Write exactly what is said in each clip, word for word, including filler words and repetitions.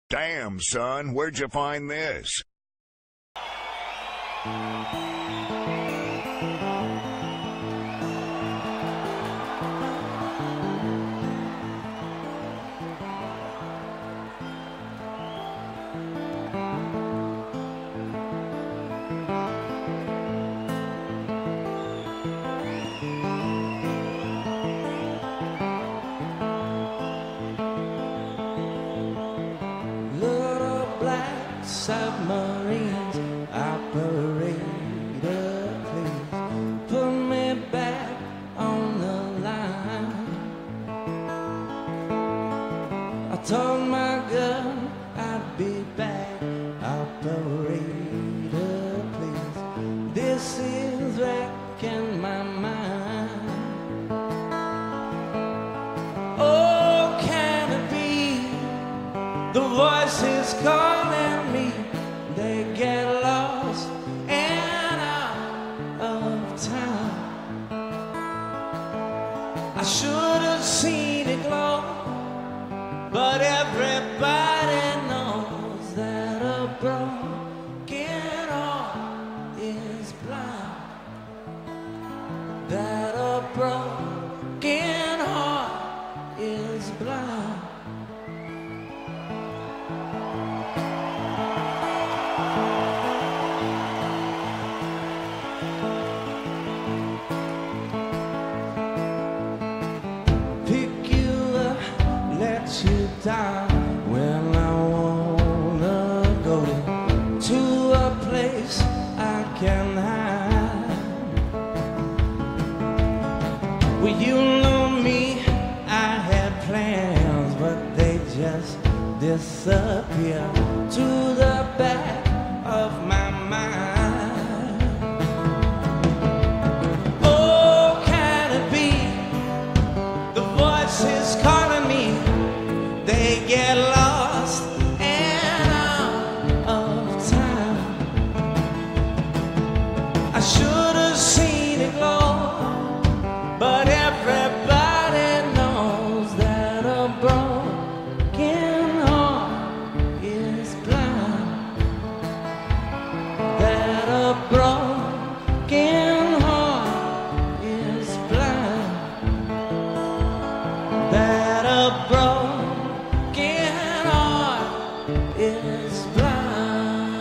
Damn, son, where'd you find this? Submarines, operator, please put me back on the line. I told my gun I'd be back, operator, please. This is wrecking my mind. Oh, can it be the voices calling me? They get lost and out of time. I should have seen it glow, but everybody knows that a broken heart is blind. That a broken heart is blind. You down when I wanna go to a place I can hide. Well, you know me, I had plans, but they just disappear to the back of my mind. Oh, can it be the voices calling me? They get lost and out of time. I should have seen it glow, but everybody knows that a broken heart is blind. That a broken heart is blind. That a broken is blind.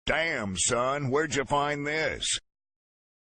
Damn, son, where'd you find this?